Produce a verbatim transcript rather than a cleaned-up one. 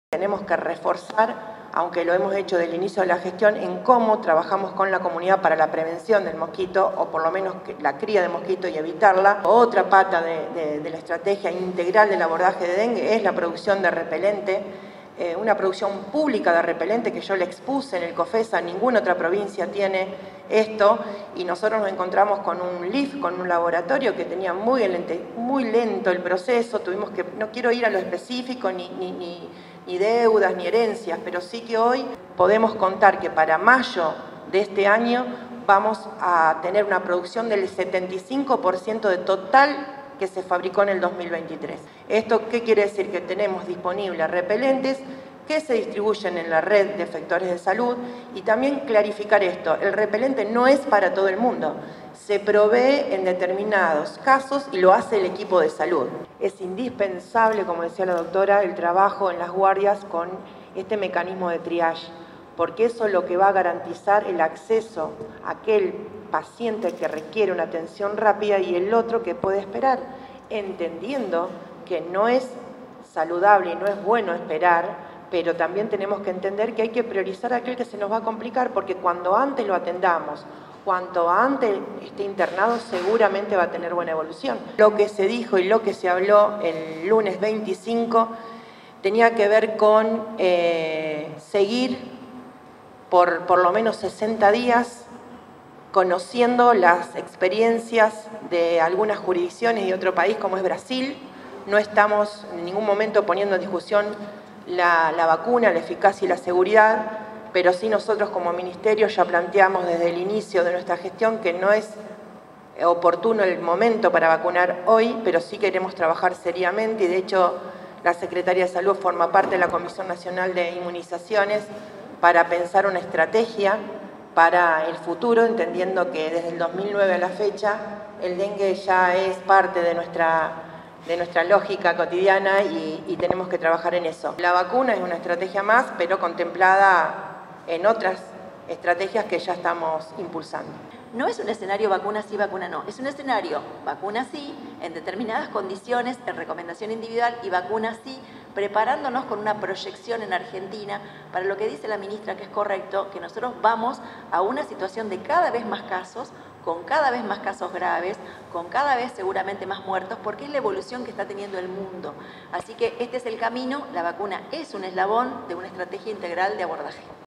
Tenemos que reforzar, aunque lo hemos hecho desde el inicio de la gestión, en cómo trabajamos con la comunidad para la prevención del mosquito, o por lo menos la cría de mosquito y evitarla. Otra pata de, de, de la estrategia integral del abordaje de dengue es la producción de repelente, eh, una producción pública de repelente que yo le expuse en el COFESA. Ninguna otra provincia tiene esto, y nosotros nos encontramos con un L I F, con un laboratorio que tenía muy lento, muy lento el proceso. Tuvimos que, no quiero ir a lo específico ni, ni, ni ni deudas, ni herencias, pero sí que hoy podemos contar que para mayo de este año vamos a tener una producción del setenta y cinco por ciento de total que se fabricó en el dos mil veintitrés. ¿Esto qué quiere decir? Que tenemos disponibles repelentes que se distribuyen en la red de efectores de salud. Y también clarificar esto: el repelente no es para todo el mundo, se provee en determinados casos y lo hace el equipo de salud. Es indispensable, como decía la doctora, el trabajo en las guardias con este mecanismo de triage, porque eso es lo que va a garantizar el acceso a aquel paciente que requiere una atención rápida y el otro que puede esperar, entendiendo que no es saludable y no es bueno esperar, pero también tenemos que entender que hay que priorizar a aquel que se nos va a complicar, porque cuando antes lo atendamos, cuanto antes esté internado, seguramente va a tener buena evolución. Lo que se dijo y lo que se habló el lunes veinticinco tenía que ver con eh, seguir por por lo menos sesenta días conociendo las experiencias de algunas jurisdicciones y de otro país como es Brasil. No estamos en ningún momento poniendo en discusión la, la vacuna, la eficacia y la seguridad, pero sí nosotros como ministerio ya planteamos desde el inicio de nuestra gestión que no es oportuno el momento para vacunar hoy, pero sí queremos trabajar seriamente, y de hecho la Secretaría de Salud forma parte de la Comisión Nacional de Inmunizaciones para pensar una estrategia para el futuro, entendiendo que desde el dos mil nueve a la fecha el dengue ya es parte de nuestra, de nuestra lógica cotidiana y, y tenemos que trabajar en eso. La vacuna es una estrategia más, pero contemplada en otras estrategias que ya estamos impulsando. No es un escenario vacuna sí, vacuna no. Es un escenario vacuna sí, en determinadas condiciones, en recomendación individual, y vacuna sí, preparándonos con una proyección en Argentina para lo que dice la ministra, que es correcto, que nosotros vamos a una situación de cada vez más casos, con cada vez más casos graves, con cada vez seguramente más muertos, porque es la evolución que está teniendo el mundo. Así que este es el camino. La vacuna es un eslabón de una estrategia integral de abordaje.